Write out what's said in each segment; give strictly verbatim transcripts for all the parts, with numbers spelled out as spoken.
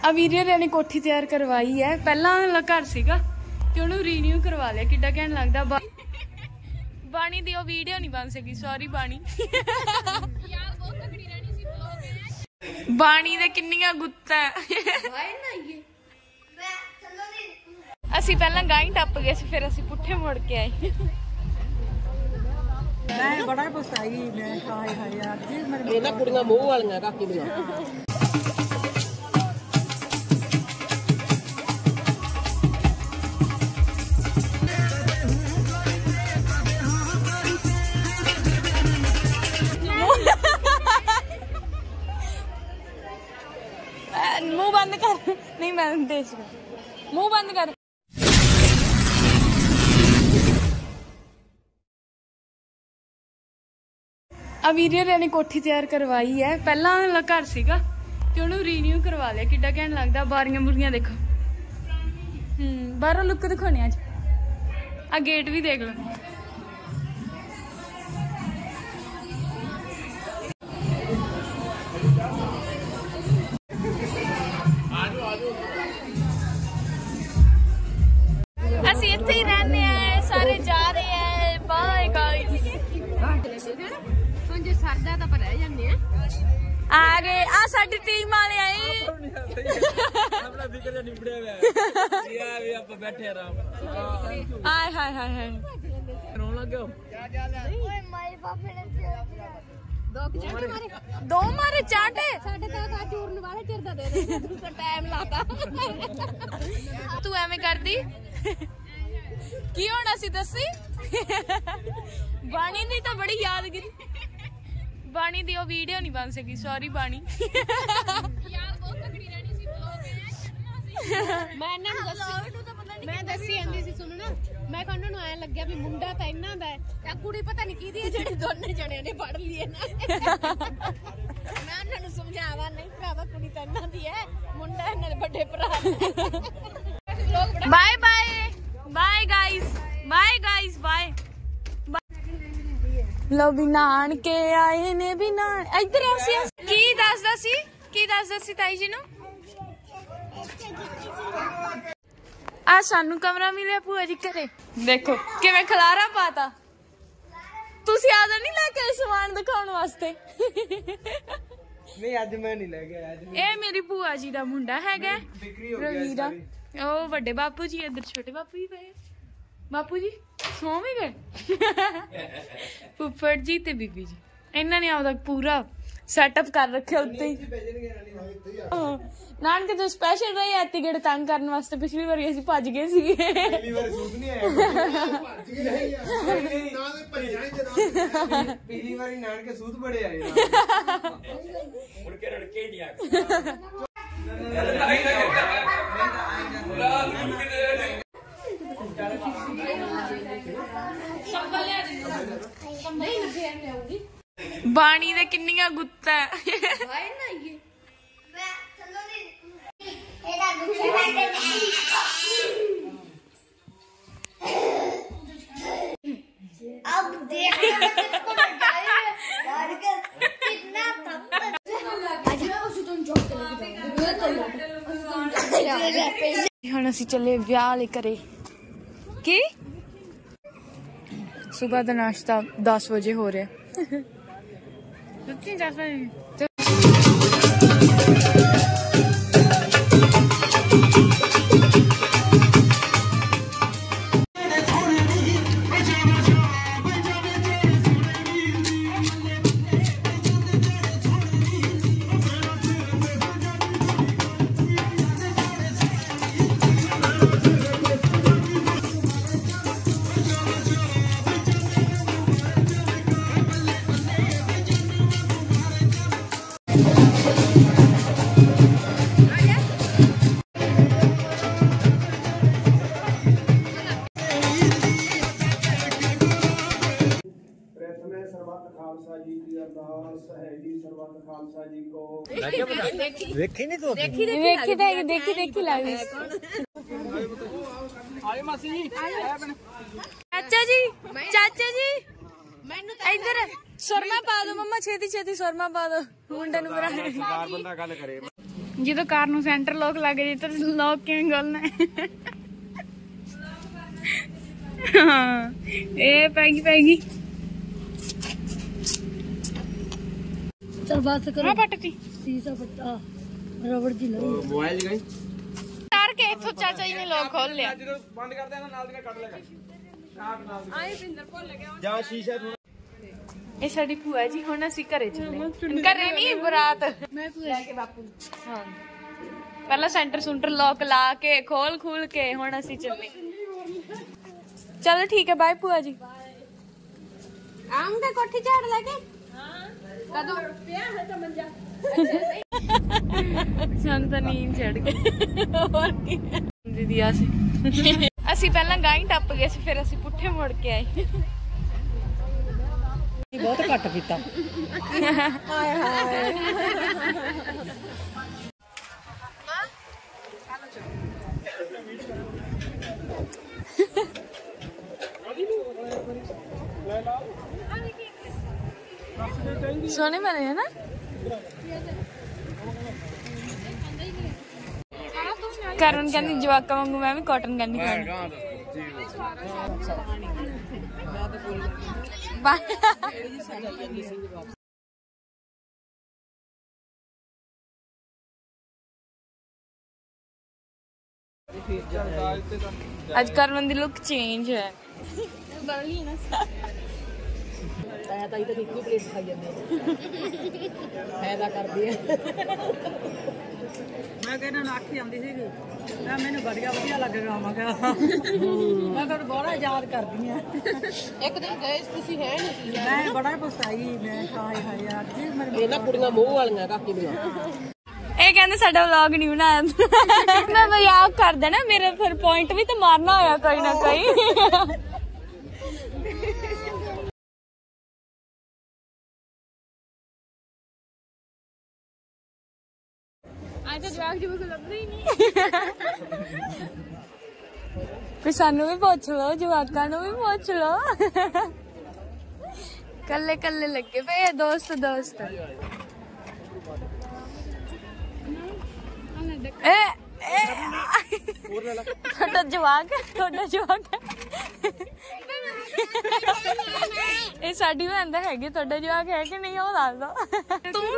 ਆ ਵੀਰੇ ने कोठी तैयार करवाई है। पहला घर सीगा ते उहनूं रीन्यू करवा लिया। किड्डा कहण लगदा बा... बाणी दी वीडियो नहीं बन सकी, सॉरी बाणी। बाणी दे किन्नियां गुत्तां असी पहला गाई टप गए सी, फिर असी पुट्ठे मुड़ के आए। मैं बड़ा पछताई, मैं हाय हाय यार जी मेरे ये ना कुड़ियां मुंह वालियां काकी दी। मुंह बंद कर। नहीं मैं देख मुंह बंद कर। आ वीरे ने कोठी तैयार करवाई है। पहला घर सीगा ते उहनूं रीन्यू करवा लिया। किड्डा कहण लगदा बारियां बुरियां देखो। हम्म बाहरों लुक दिखाने अज। आ गेट भी देख लो। असी इत्थे ही रहने हैं, सारे जा रहे हैं। Bye guys. ਹੁਣ ਜੇ ਸਰਦਾ ਤਾਂ ਪਰ ਰਹਿ ਜਾਂਦੇ ਆ। आ गए आ साडी टीम वाले आए। अपना फिकर जो निबड़े हुए हैं ये अभी आप बैठे आराम। हाय हाय हाय हाय रोन लग गए हो? ओए मारे बापे ने दो चाटे मारे दो मारे चाटे। ਸਾਡੇ ਤਾਂ ਕਾ ਚੂਰਨ ਵਾਲੇ ਚਿਰ ਦਾ ਦੇ ਦੇ ਤੂੰ ਤਾਂ ਟਾਈਮ ਲਾਤਾ। तू एवें करदी की होना सी दसी। बाणी दी तो बड़ी यादगिरी। बाणी दी वीडियो नहीं बन सकी, सॉरी बाणी। यार बहुत तगड़ी रहनी सी ब्लॉग मैं ਇਹਨਾਂ ਨੂੰ ਦੱਸੀ ਮੈਂ ਦੱਸੀ ਜਾਂਦੀ ਸੀ ਸੁਣਨਾ। ਮੈਂ ਕਹਿੰਦਾ ਨੂੰ ਐ ਲੱਗਿਆ ਵੀ ਮੁੰਡਾ ਤਾਂ ਇਹਨਾਂ ਦਾ ਹੈ ਤੇ ਕੁੜੀ ਪਤਾ ਨਹੀਂ ਕਿਹਦੀ ਹੈ ਜਿਹੜੀ ਦੋਨੇ ਜਣਿਆਂ ਨੇ ਪੜ ਲਈ ਹੈ ਨਾ। ਮੈਂ ਉਹਨਾਂ ਨੂੰ ਸਮਝਾਵਾ ਨਹੀਂ ਭਰਾਵਾ ਕੁੜੀ ਤਾਂ ਇਹਨਾਂ ਦੀ ਹੈ, ਮੁੰਡਾ ਇਹਨਾਂ ਦੇ ਵੱਡੇ ਭਰਾ ਦਾ। Bye bye bye guys bye guys bye. लो भी नान के आए ने भी नान इधर ऐसे की दसदा सी की दसदा सी ताई जी नु। आ सानू कमरा मिले भूआ जी घरे। देखो किवें खलारा पाता। तुसी आदर नहीं लेके आए समान दिखाउण वास्ते। नहीं आज मैं नहीं ले गया आज। ए मेरी भूआ जी दा मुंडा हैगा रवीरा। ओ वड्डे बापू जी इधर छोटे बापू जी पे। बापू जी सौ भी गए। फुफड़ जी ते बीबी जी इन्हों ने आपदा पूरा सैटअप कर रखे उत्ते ही। नानके तो स्पेशल रहे ऐती गेड़ तंग करने वास्ते। पिछली बार असीं भज गए सी। पिछली बार सूट नहीं आया। पिछली बार नानके सूट बड़े आए। मुड़ के रड़के ही नहीं आए। बाणी दे किन्नियां गुत्तां अब देख कितना हुण असीं चले विआह वाले घरे। की सुबह का नाश्ता दस बजे हो रहा है। दस बजे देखी नहीं तो देखी देखी देखी देखी देखी लगी। चाचा जी चाचा जी इधर सुरमा पा दो मम्मा छेती छेती सुरमा पा दो मुंडे नु बरा। बंदा गल करे ਜਦੋਂ ਕਾਰ ਨੂੰ ਸੈਂਟਰ ਲੋਕ ਲੱਗ ਜੇ ਤਾਂ ਲੋਕ ਕਿਵੇਂ ਖੋਲਣਾ ਹਾਂ ਇਹ ਪੈਗੀ ਪੈਗੀ चल बात करो। हाँ पटती शीशा पट्टा रबड़ जी लगी मोबाइल गई तार के इथों चाचा जी ने लोग खोल लिया बंद कर देना नाल दी कट लेगा काट नाल दी आई पिंदर भूल गया जा शीशा थोड़ा ਇਹ ਸਾਡੀ ਭੂਆ ਜੀ ਹੁਣ ਅਸੀਂ ਘਰੇ ਚੱਲੇ ਘਰੇ ਨਹੀਂ ਬਰਾਤ ਮੈਂ ਭੂਆ ਕੇ ਬਾਪੂ ਹਾਂ ਪਹਿਲਾਂ ਸੈਂਟਰ ਸੁੰਟਰ ਲੋਕ ਲਾ ਕੇ ਖੋਲ ਖੂਲ ਕੇ ਹੁਣ ਅਸੀਂ ਚੱਲੇ ਚਲੋ ਠੀਕ ਹੈ ਬਾਏ ਭੂਆ ਜੀ ਆਉਂਗੇ ਕੋਠੀ ਝਾੜ ਲੈ ਕੇ ਕਦੋਂ ਪਿਆ ਹੈ ਤਾਂ ਮੰਜਾ ਸਾਨੂੰ ਤਾਂ ਨੀਂਦ ਚੜ ਗਈ ਹੋਰ ਕੀ ਦੀਦੀ ਆ ਸੀ ਅਸੀਂ ਪਹਿਲਾਂ ਗਾਂ ਟੱਪ ਗਏ ਸੀ ਫਿਰ ਅਸੀਂ ਪੁੱਠੇ ਮੁੜ ਕੇ ਆਏ बहुत घट पीता हाय हाय सोने वाले है ना करण कहती जवाका वांगू मैं भी कॉटन कैंडी खानी आज करवन दी लुक चेंज है मैं तो इधर एक ही प्लेट खाई जाती फायदा कर दिया मैं कहना आखी आंदी सी मैं मैंने बढ़िया बढ़िया लगेगा मैं कहा मैं तो बड़ा याद करदी हां ਇੱਕ ਦਿਨ ਗਏ ਤੁਸੀਂ ਹੈ ਨਹੀਂ मैं बड़ा पछताई मैं हाय हाय यार जी मेरे ਇਹਨਾਂ ਕੁੜੀਆਂ ਮੂੰਹ ਵਾਲੀਆਂ ਕਾਕੀ ਦੀਆਂ ਇਹ ਕਹਿੰਦੇ ਸਾਡਾ ਵਲੌਗ ਨਹੀਂ ਬਣਾਇਆ ਮੈਂ ਮਜ਼ਾਕ ਕਰਦਾ ਨਾ ਮੇਰੇ ਫਿਰ ਪੁਆਇੰਟ ਵੀ ਤਾਂ ਮਾਰਨਾ ਹੋਇਆ ਕੋਈ ਨਾ ਕੋਈ ਅੱਜ ਤਾਂ ਜਵਾਕ ਜਿਵੇਂ ਕੋਈ ਲੱਭਦਾ ਹੀ ਨਹੀਂ ਫਿਰ ਸਾਨੂੰ ਵੀ ਪੁੱਛ ਲਓ ਜਵਾਕਾਂ ਨੂੰ ਵੀ ਪੁੱਛ ਲਓ ਕੱਲੇ ਕੱਲੇ ਲੱਗੇ ਪਏ ਦੋਸਤ ਦੋਸਤ ए थोड़ा जवाक थोड़ा जवाक ये साडी भैन दा हैगी थोड़ा जवाक है कि नहीं वो दस दो तू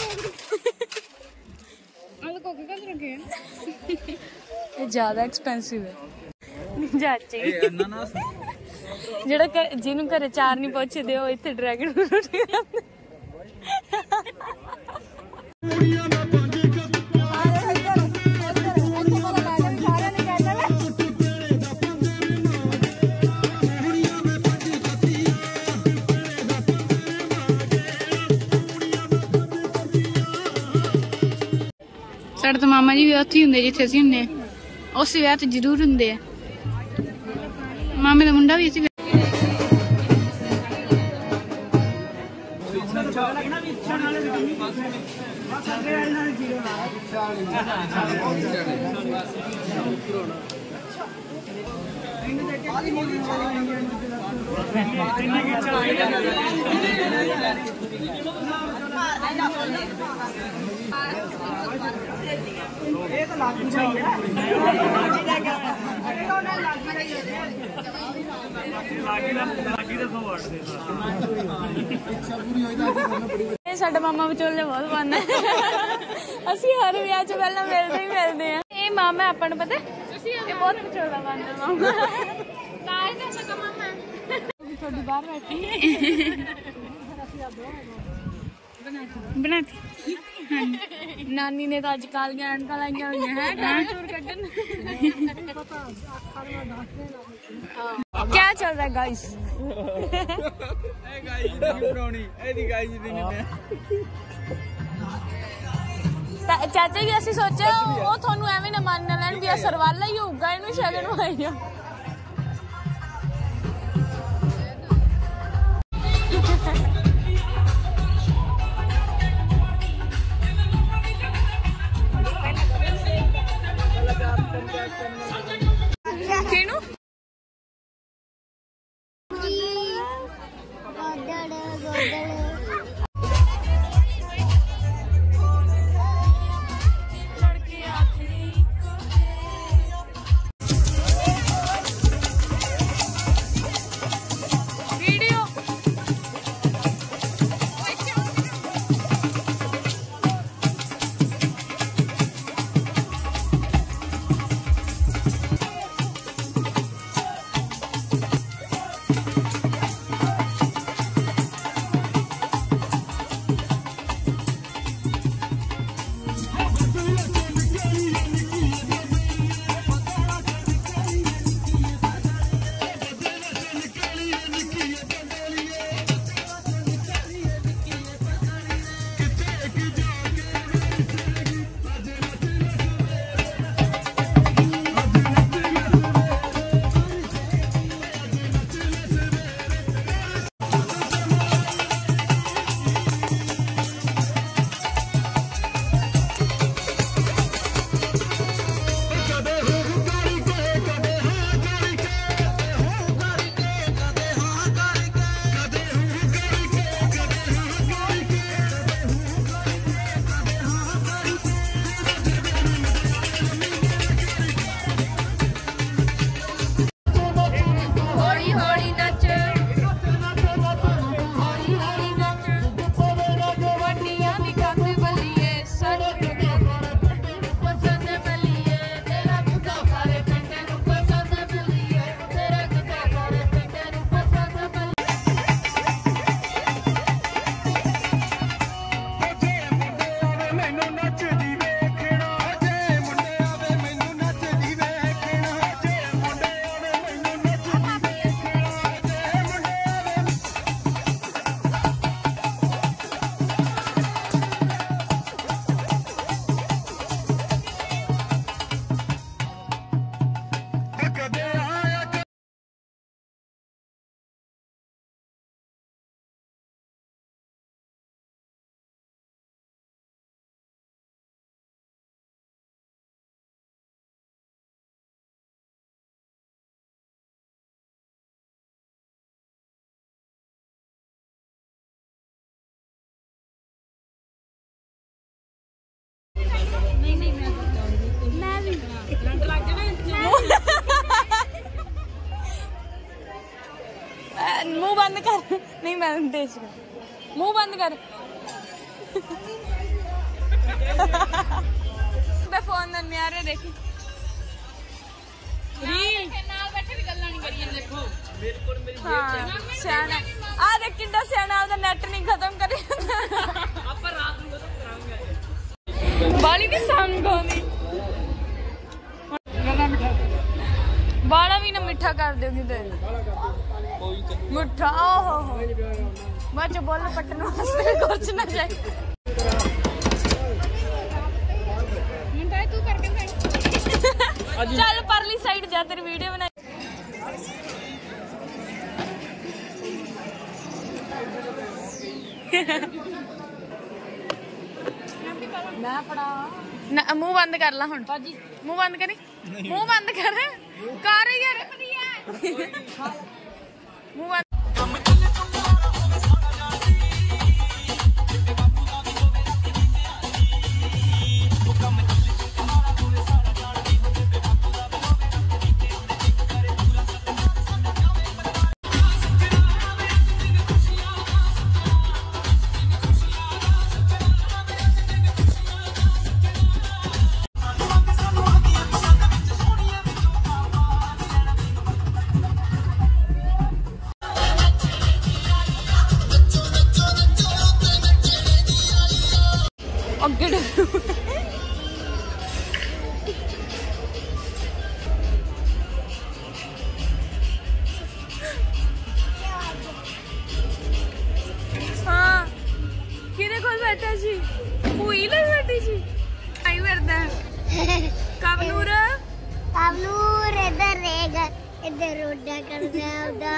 आले कोके कद रखे ये ज्यादा एक्सपेंसिव है चाची अनानास जेड़ा जिन्हों घरे चार नहीं पहुंचदे ओ इत्थे ड्रैगन फ्रूट खांदे ਸਾਡੇ ਤਾਂ ਮਾਮਾ ਜੀ ਵੀ ਉੱਥੇ ਹੀ ਹੁੰਦੇ ਜਿੱਥੇ ਅਸੀਂ ਹੁੰਦੇ ਆ ਉਸ ਵਿਆਹ ਤੇ ਜ਼ਰੂਰ ਹੁੰਦੇ ਆ ਮਾਮੇ ਦਾ ਮੁੰਡਾ ਵੀ ਅਸੀਂ ਸਾਡਾ ਮਾਮਾ ਵਿਚੋਲੇ ਬਹੁਤ ਬਣਦਾ ਅਸੀਂ ਹਰ ਵਿਆਹ ਚ ਪਹਿਲਾਂ ਮਿਲਦੇ ਹੀ ਮਿਲਦੇ ਆ ਇਹ ਮਾਮਾ ਆਪਾਂ ਨੂੰ ਪਤਾ ਇਹ ਬਹੁਤ ਵਿਚੋਲਾ ਬਣਦਾ ਮਾਮਾ ਕਾਹ ਦਾ ਸਕਾ ਮਾਮਾ ਤੁਹਾਡੀ ਬਾਹਰ ਬੈਠੀ ਬਣਾਤੀ ਨਾਨੀ ਨੇ ਤਾਂ ਅੱਜ ਕਾਲੀਆਂ ਐਨਕਾਂ ਲਾਈਆਂ ਹੋਈਆਂ ਹੈ ਟਾਈਮ ਟੂਰ ਕੱਢਣ क्या चल रहा है गाइस ए गाइस दी बनाਉਣੀ ਇਹਦੀ ਗਾਈਸ ਦੀ ਨਹੀਂ ਮੈਂ ਤਾਂ ਚਾਚਾ ਜੀ ਅਸੀਂ ਸੋਚਿਆ ਉਹ ਤੁਹਾਨੂੰ ਐਵੇਂ ਨਾ ਮੰਨ ਲੈਣ ਵੀ ਆ ਸਰਵਾਲਾ ਹੀ ਹੋਊਗਾ ਇਹਨੂੰ ਸ਼ਗਨ ਹੋਇਆ ਕਿਹਨੂੰ नहीं मैं टेस्ट कर मुंह बंद कर मैं फोन न्यारे देखी रील नाल बैठे भी गल्लां नहीं करिए देखो मेरे कोल मेरी जेब सियाना आ देख किंदा सियाना ओदा नेट नहीं खत्म करी ਆਪਾਂ ਰਾਤ ਨੂੰ ਖਤਮ ਕਰਾਂਗੇ ਬਾਲੀ ਦੀ ਸੰਗ ਹੋਣੀ ਗਲਾ ਮਿੱਠਾ ਬਾਲਾ ਵੀ ਨਾ ਮਿੱਠਾ ਕਰ ਦਿਓ ਕਿਤੇ ਮਿੱਠਾ ਓਹੋ ਹੋ ਮੈਂ ਜੋ ਬੋਲ ਪਟਨ ਵਾਸਤੇ ਕੁਛ ਨਾ ਜਾਏ ਮਿੰਟਾਈ ਤੂੰ ਕਰਕੇ ਖਾਈ ਚੱਲ ਪਰਲੀ ਸਾਈਡ ਜਾ ਤੇਰੀ ਵੀਡੀਓ ਬਣਾ मैं पड़ा ना मुंह बंद कर ला हुन बाजी मुंह बंद करी मुंह बंद कर कर यार मुंह बंद हाँ किधे कोल बैठा सी हुई ले बैठी सी आई करदा कबनूर कबनूर इधर रहेगा इधर रोड़ा करदा उदा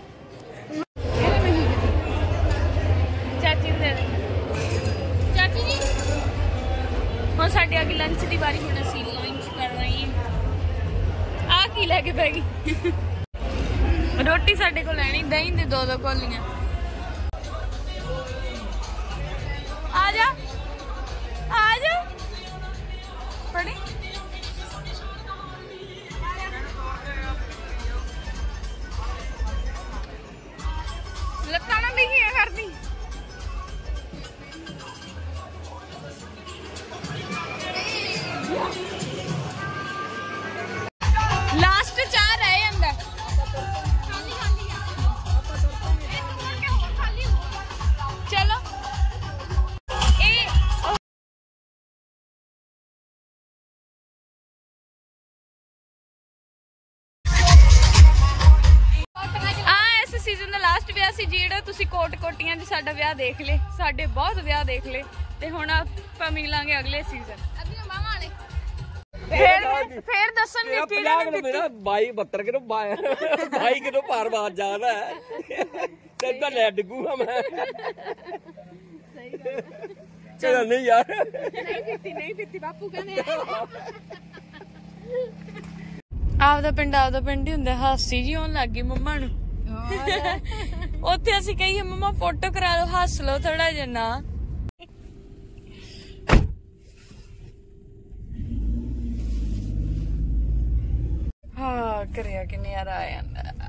चाची दे चाची जी ਹੁਣ ਸਾਡੇ ਅੱਗੇ ਲੰਚ ਦੀ ਵਾਰੀ ਹੁਣ ਅਸੀਂ ਲੰਚ ਕਰ ਰਹੇ ਹਾਂ ਆ ਕੀ ਲੈ ਕੇ ਬੈ ਗਈ ਰੋਟੀ ਸਾਡੇ ਕੋਲ ਲੈਣੀ ਦਹੀਂ ਦੇ ਦੋ ਦੋ ਕੋਲੀਆਂ ਆ ਜਾ ਆ ਜਾ ਪੜੀ ਲੱਤਾਂ ਨਾ ਬਿਗੀਆਂ ਕਰਦੀ लास्ट चार रहे अंदर चलो ए ਆ ਇਸ ਸੀਜ਼ਨ ਦਾ ਲਾਸਟ ਵਿਆਹ ਸੀ ਜਿਹੜਾ ਤੁਸੀਂ ਕੋਟ ਕੋਟੀਆਂ 'ਚ ਸਾਡਾ ਵਿਆਹ ਦੇਖ ਲੇ ਸਾਡੇ ਬਹੁਤ ਵਿਆਹ ਦੇਖ ਲੇ ਤੇ ਹੁਣ ਆਪਾਂ ਮਿਲਾਂਗੇ ਅਗਲੇ ਸੀਜ਼ਨ ਫੇਰ ਫੇਰ ਦੱਸਣਗੇ ਕਿਹਨੇ ਨੇ ਮੇਰਾ ਬਾਈ ਬਹੱਤਰ ਕਿਲੋ ਬਾਈ ਕਿਲੋ ਭਾਰ ਬਾਹਰ ਜਾਣਾ ਹੈ ਤੇ ਤਾਂ ਲੈ ਡਿੱਗੂਗਾ ਮੈਂ ਸਹੀ ਗੱਲ ਚਲ ਨਹੀਂ ਯਾਰ ਨਹੀਂ ਪੀਤੀ ਨਹੀਂ ਪੀਤੀ ਬਾਪੂ ਕਹਿੰਦੇ ਆਪਦਾ ਪਿੰਡ ਆਪਦਾ ਪਿੰਡ ਹੀ ਹੁੰਦਾ ਹਾਸੀ ਜੀ ਹੋਣ ਲੱਗ ਗਈ ਮੰਮਾ ਨੂੰ ਉੱਥੇ ਅਸੀਂ ਕਹੀਏ ਮੰਮਾ ਫੋਟੋ ਕਰਾ ਲਓ ਹੱਸ ਲਓ ਥੋੜਾ ਜਿਹਾ ਨਾ ਹਾਂ ਕਰਿਆ ਕਿ ਨਜ਼ਾਰਾ ਆ ਜਾਂਦਾ